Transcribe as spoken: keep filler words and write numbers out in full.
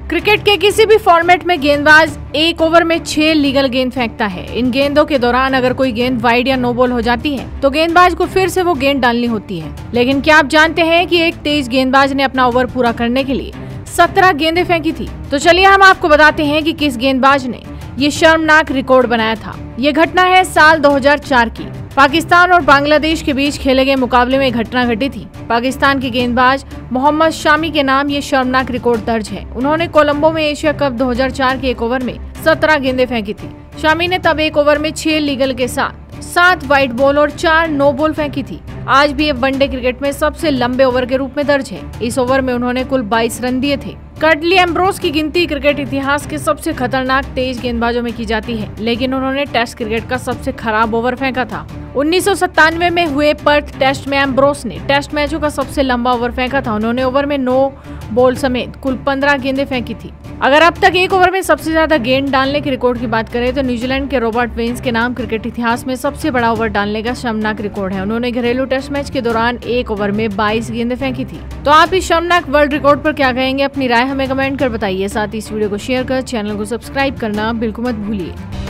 Cricket के किसी भी फॉर्मेट में गेंदबाज एक ओवर में छह लीगल गेंद फेंकता है। इन गेंदों के दौरान अगर कोई गेंद वाइड या नो बॉल हो जाती है तो गेंदबाज को फिर से वो गेंद डालनी होती है। लेकिन क्या आप जानते हैं कि एक तेज गेंदबाज ने अपना ओवर पूरा करने के लिए सत्रह गेंदें फेंकी थी? तो चलिए हम आपको बताते हैं कि किस गेंदबाज ने ये शर्मनाक रिकॉर्ड बनाया था। ये घटना है साल दो हज़ार चार की। पाकिस्तान और बांग्लादेश के बीच खेले गए मुकाबले में घटना घटी थी। पाकिस्तान के गेंदबाज मोहम्मद शामी के नाम ये शर्मनाक रिकॉर्ड दर्ज है। उन्होंने कोलंबो में एशिया कप दो हज़ार चार के एक ओवर में सत्रह गेंदें फेंकी थी। शामी ने तब एक ओवर में छह लीगल के साथ सात वाइड बॉल और चार नो बॉल फेंकी थी। आज भी ये वनडे क्रिकेट में सबसे लंबे ओवर के रूप में दर्ज है। इस ओवर में उन्होंने कुल बाईस रन दिए थे। कर्टली एम्ब्रोस की गिनती क्रिकेट इतिहास के सबसे खतरनाक तेज गेंदबाजों में की जाती है, लेकिन उन्होंने टेस्ट क्रिकेट का सबसे खराब ओवर फेंका था। उन्नीस सौ सत्तानवे में हुए पर्थ टेस्ट में एम्ब्रोस ने टेस्ट मैचों का सबसे लंबा ओवर फेंका था। उन्होंने ओवर में नौ बॉल समेत कुल पंद्रह गेंदें फेंकी थी। अगर अब तक एक ओवर में सबसे ज्यादा गेंद डालने के रिकॉर्ड की बात करें तो न्यूजीलैंड के रॉबर्ट वेन्स के नाम क्रिकेट इतिहास में सबसे बड़ा ओवर डालने का शर्मनाक रिकॉर्ड है। उन्होंने घरेलू टेस्ट मैच के दौरान एक ओवर में बाईस गेंदें फेंकी थी। तो आप इस शर्मनाक वर्ल्ड रिकॉर्ड पर क्या कहेंगे? अपनी राय हमें कमेंट कर बताइए। साथ ही इस वीडियो को शेयर कर चैनल को सब्सक्राइब करना बिल्कुल मत भूलिए।